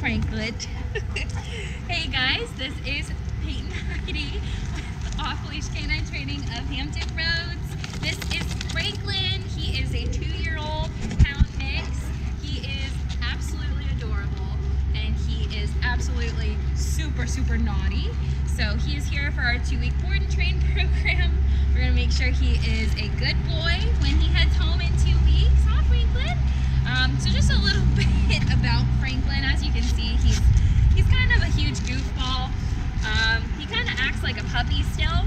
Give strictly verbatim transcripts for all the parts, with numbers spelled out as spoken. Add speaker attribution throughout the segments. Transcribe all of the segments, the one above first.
Speaker 1: Franklin. Hey guys, this is Peyton Hackety with Off Leash Canine Training of Hampton Roads. This is Franklin. He is a two-year-old pound mix. He is absolutely adorable and he is absolutely super, super naughty. So he is here for our two-week board and train program. We're gonna make sure he is a good boy when he heads home in two weeks. Huh, Franklin? Um, so just a little bit about Franklin. As you can see, he's he's kind of a huge goofball. Um, he kind of acts like a puppy still.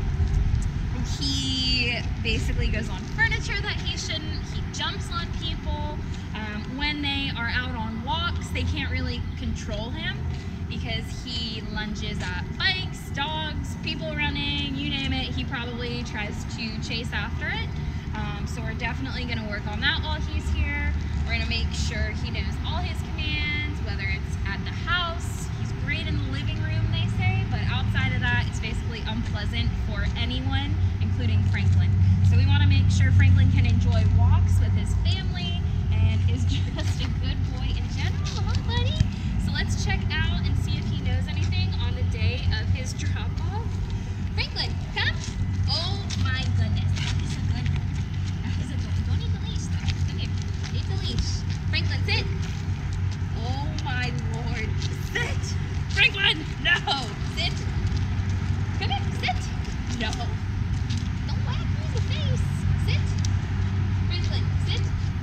Speaker 1: He basically goes on furniture that he shouldn't. He jumps on people. Um, when they are out on walks, they can't really control him because he lunges at bikes, dogs, people running, you name it. He probably tries to chase after it. Um, so we're definitely going to work on that while he's here. We're going to make sure he knows all his commands, whether it's at the house. He's great in the living room, they say, but outside of that, it's basically unpleasant for anyone, including Franklin. So we want to make sure Franklin can enjoy walks with his family and is just a good boy in general. Huh, buddy? So let's check out and see if he knows anything on the day of his drop-off. Franklin, come. Oh my goodness, that is a good one. That is a good one. Don't eat the leash though. Come here. Eat the leash. Franklin, sit. Oh my lord. Sit. Franklin, no. Sit. Come here, sit. No. Don't whack me in the face. Sit. Franklin, sit.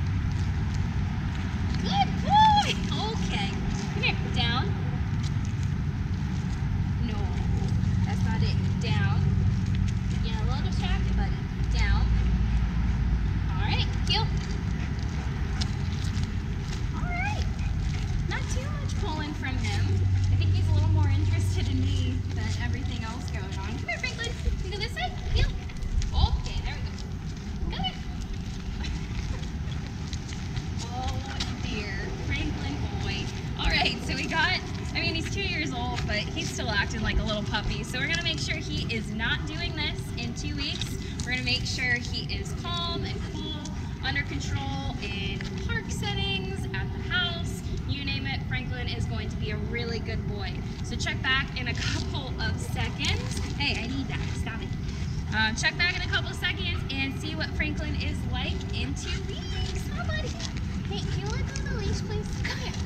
Speaker 1: Good boy. Okay. Come here. Down. No. That's not it. Down. Yeah, a little distracted, buddy. Down. Alright, heel. Alright. Not too much pulling from him. I think he's a little more interested in me than everything else going on. Come here, Franklin. You go this way. Heel. Okay, there we go. Come here. Oh dear. Franklin boy. Alright, so we got, I mean, he's two years old, but he's still acting like a little puppy. So we're going to make sure he is not doing this in two weeks. We're going to make sure he is calm and cool, under control in park settings, at the house, you name it. Franklin is going to be a really good boy. So check back in a couple of seconds. Hey, I need that. Stop it. Uh, check back in a couple of seconds and see what Franklin is like in two weeks. Huh, buddy? Hey, can you let go of the leash, please? Come here.